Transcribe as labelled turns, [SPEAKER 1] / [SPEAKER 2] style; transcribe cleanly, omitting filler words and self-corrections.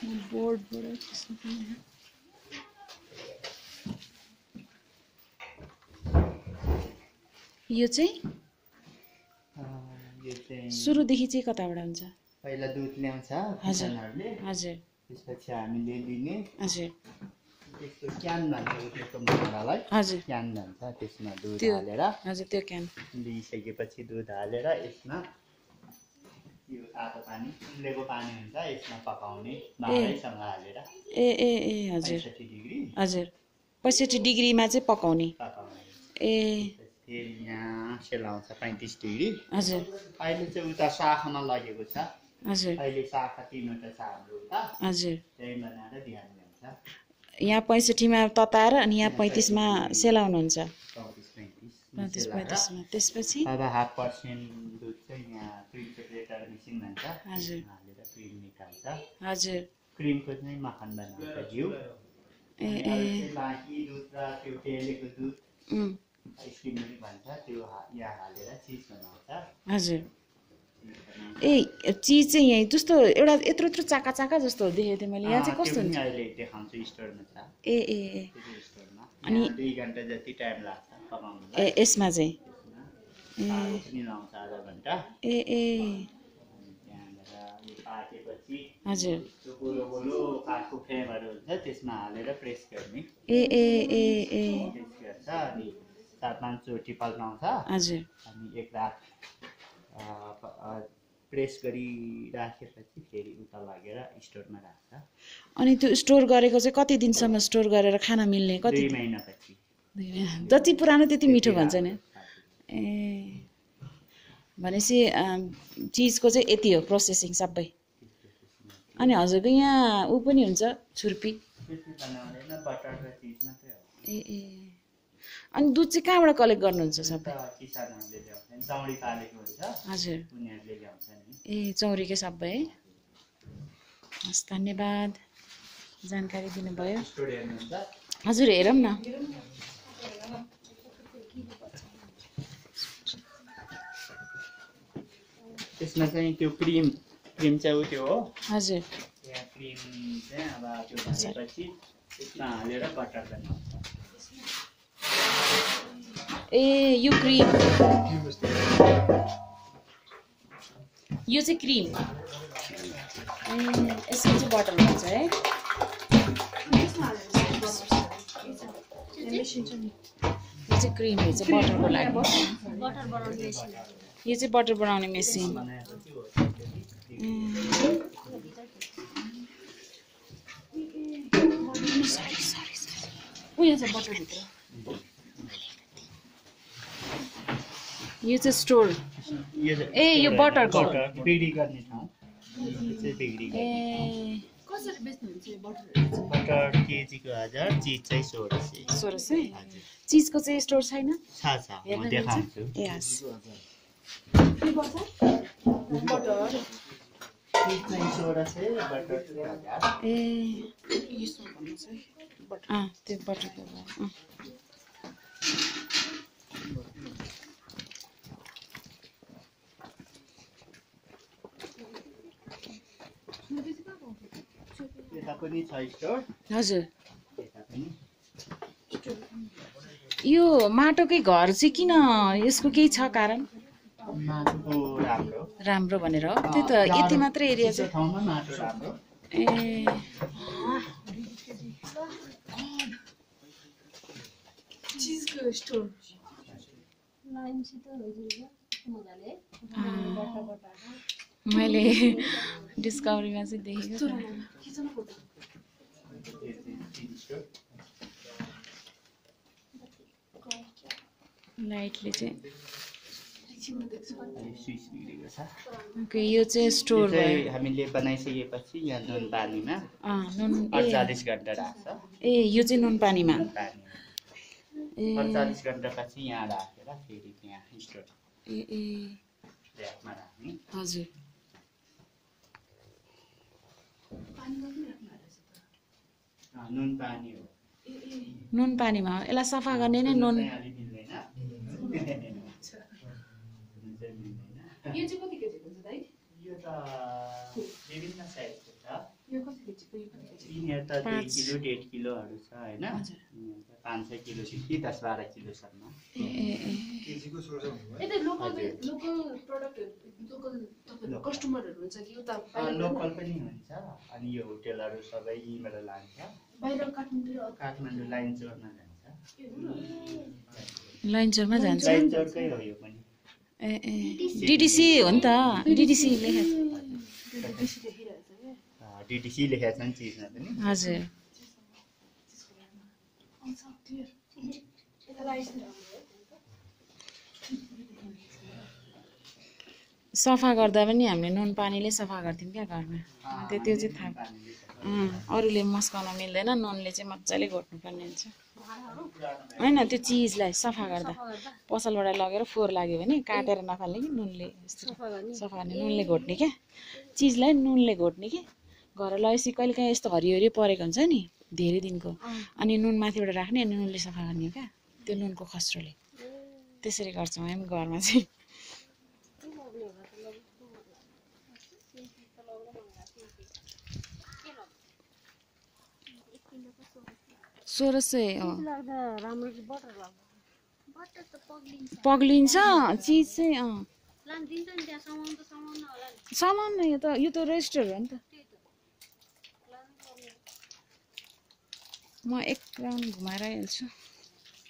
[SPEAKER 1] बोर्डबाट यो चाहिँ सुरुदेखि चाहिँ कताबाट हुन्छ?
[SPEAKER 2] पहिला दुध ल्याउँछ किसानहरूले,
[SPEAKER 1] हजुर,
[SPEAKER 2] त्यसपछि हामीले लिने,
[SPEAKER 1] हजुर,
[SPEAKER 2] त्यसको क्यान भन्छ त्यसको मसलालाई,
[SPEAKER 1] हजुर,
[SPEAKER 2] क्यान भन्छ। त्यसमा दुध हालेर,
[SPEAKER 1] हजुर, त्यो क्यान
[SPEAKER 2] लिइसकेपछि दुध हालेर यसमा यो तातो पानी, उम्लेको पानी हुन्छ, यसमा पकाउने भाँडैसँग हालेर।
[SPEAKER 1] ए ए ए हजुर,
[SPEAKER 2] 65 डिग्री,
[SPEAKER 1] हजुर, 65 डिग्रीमा चाहिँ पकाउने। ए
[SPEAKER 2] फेरि यहाँ सेलाउँछ 35 डिग्री।
[SPEAKER 1] हजुर,
[SPEAKER 2] अहिले चाहिँ उता शाखामा लगेको छ।
[SPEAKER 1] हजुर,
[SPEAKER 2] अहिले शाखा 3वटा छ हाम्रो उता।
[SPEAKER 1] हजुर,
[SPEAKER 2] त्यही बनाएर ध्यान दिन्छ।
[SPEAKER 1] यहाँ 65 मा तताएर अनि यहाँ 35 मा सेलाउनुहुन्छ।
[SPEAKER 2] 35
[SPEAKER 1] मा त्यसपछि
[SPEAKER 2] अब 0.5% दुध चाहिँ यहाँ क्रिम सेपरेटर मिसिन भन्छ,
[SPEAKER 1] हजुर,
[SPEAKER 2] हालेर क्रिम निकाल्छ।
[SPEAKER 1] हजुर,
[SPEAKER 2] क्रिमको चाहिँ मक्खन बनाउँछ घिउ।
[SPEAKER 1] ए ए
[SPEAKER 2] बाँकी दुध र त्यो पेलेको दुध आइसक्रिम पनि भन्छ, त्यो यहाँ हालेर चिज बनाउँछ।
[SPEAKER 1] हजुर, ए चिज चाहिँ यही जस्तो एउटा यत्रो यत्रो चाका चाका जस्तो देखेको थिएँ मैले। यहाँ चाहिँ कस्तो हुन्छ?
[SPEAKER 2] अहिले देखाउँछु स्टोरमा छ।
[SPEAKER 1] ए ए ए
[SPEAKER 2] स्टोरमा अनि 2 घण्टा जति टाइम लाग्छ पकाउनुलाई।
[SPEAKER 1] ए यसमा चाहिँ
[SPEAKER 2] पानी पनि लाउँछ आधा घण्टा।
[SPEAKER 1] ए ए
[SPEAKER 2] त्यहाँबाट यो पाकेपछि
[SPEAKER 1] हजुर,
[SPEAKER 2] त्यो गोलो गोलो काठको फ्रेमहरू हुन्छ, त्यसमा हालेर प्रेस गर्ने।
[SPEAKER 1] ए ए ए ए
[SPEAKER 2] प्रेस गर्छ अनि 4-5 चोटि पल्टाउँछ।
[SPEAKER 1] हजुर,
[SPEAKER 2] अनि एक रात प्रेस गरिराखेपछि फेरि उता लगेर स्टोरमा राख्छ।
[SPEAKER 1] अनि त्यो स्टोर गरेको चाहिँ कति दिनसम्म स्टोर गरेर खान मिल्ने? कति
[SPEAKER 2] 2 महिनापछि।
[SPEAKER 1] जति पुरानो त्यति मिठो भन्छ नि। ए भनेपछि चिजको चाहिँ यति हो प्रोसेसिङ सबै। अनि हजुरको यहाँ ऊ पनि हुन्छ छुर्पी? ए ए अनि दुध चाहिँ कहाँबाट कलेक्ट गर्नुहुन्छ सबै? हजुर, ए चौरीकै सबै है। हस् धन्यवाद जानकारी दिनुभयो। हजुर हेरौँ न।
[SPEAKER 2] त्यसमा चाहिँ त्यो क्रिम चाहिँ त्यो हो।
[SPEAKER 1] हजुर,
[SPEAKER 2] यहाँ क्रिम चाहिँ अब त्यो भएपछि त्यसमा हालेर बटर बनाउँछ।
[SPEAKER 1] ए यो क्रिम, यो चाहिँ क्रिम। ए यसमा चाहिँ बटर हुन्छ है। यो चाहिँ क्रिम, यो चाहिँ बटरको लागि। यो चाहिँ बटर बनाउने मेसिन। यहाँ चाहिँ बटरभित्र। यो चाहिँ स्टोर। ए यो बटरको
[SPEAKER 2] बिक्री गर्ने ठाउँ। ए
[SPEAKER 1] कसरी बेच्नुहुन्छ यो बटर?
[SPEAKER 2] बटर केजीको 1000, चिज चाहिँ 1600।
[SPEAKER 1] चिजको चाहिँ स्टोर छैन?
[SPEAKER 2] छ म देखाउँछु।
[SPEAKER 1] ए हस्
[SPEAKER 2] बटर चिज चाहिँ 1600, बटर 1000।
[SPEAKER 1] ए यसो भन्नुहोस् है बटर। त्यो बटरको
[SPEAKER 2] पनि छ स्टोर।
[SPEAKER 1] हजुर, यो माटोकै घर चाहिँ किन यसको केही छ कारण?
[SPEAKER 2] माटोको
[SPEAKER 1] राम्रो भनेर हो? त्यो त यति मात्रै एरिया छ।
[SPEAKER 2] ठाउँमा माटो राम्रो।
[SPEAKER 1] ए
[SPEAKER 3] चीजको स्टोर
[SPEAKER 1] मैले डिस्कभरीमा चाहिँ देखेको लाइटले चाहिँ। ओके यो चाहिँ स्टोर भयो।
[SPEAKER 2] हामीले बनाइसकेपछि यहाँ नुन पानीमा
[SPEAKER 1] नुन
[SPEAKER 2] 48 घण्टा राख्छ।
[SPEAKER 1] ए यो चाहिँ नुन पानीमा
[SPEAKER 2] 48 घण्टा पछि यहाँ राखेर फेरि यहाँ स्टोर ल्याबमा राख्ने।
[SPEAKER 1] हजुर,
[SPEAKER 2] नुन पानी हो।
[SPEAKER 1] नुन पानीमा हो। यसलाई सफा गर्ने नै नुन।
[SPEAKER 3] यो चाहिँ कति केजीको छ दाइ?
[SPEAKER 2] यो त विभिन्न साइजको छ।
[SPEAKER 3] यो कति केजीको?
[SPEAKER 2] यहाँ त 2 किलो 1.5 किलोहरू छ हैन 5-6 किलो कि 10-12 किलोसम्म
[SPEAKER 3] केजीको सोर्स हुनुभयो यतै लोकल प्रोडक्टहरु लोकल तपाईहरु कस्टमरहरु हुन्छ कि उता
[SPEAKER 2] लोकल पनि हुन्छ अनि यो होटलहरु सबै यहीँबाट लान्छ
[SPEAKER 3] बाहिर काठमाडौँ
[SPEAKER 2] लाइन्चरमा जान्छ
[SPEAKER 1] लाइन्चरमा जान्छ
[SPEAKER 2] लाइन्चरकै हो यो पनि
[SPEAKER 1] डिडिसी हो नि त डिडिसी लेखेको
[SPEAKER 2] डिडिसी लेखेको छ नि चिजमा पनि
[SPEAKER 1] हजुर सफा गर्दा पनि हामीले नुन पानीले सफा गर्थ्यौँ क्या घरमा त्यो चाहिँ थाहा अरूले मस्काउन मिल्दैन नुनले चाहिँ मजाले घोट्नुपर्ने हुन्छ होइन त्यो चिजलाई सफा गर्दा पसलबाट लगेर फोहोर लाग्यो भने काटेर नफाल्ने कि नुनले सफा गर्ने नुनले घोट्ने क्या चिजलाई नुनले घोट्ने कि घर लगेपछि कहिले काहीँ यस्तो हरियो परेको हुन्छ नि धेरै दिनको अनि नुन माथिबाट राख्ने अनि नुनले सफा गर्ने क्या त्यो नुनको खस्रोले त्यसरी गर्छौँ हामी घरमा चाहिँ 1600 हो पग्लिन्छ चिज चाहिँ सामान यो त रेजिस्टर हो नि त म एक राउन्ड घुमाएर हाल्छु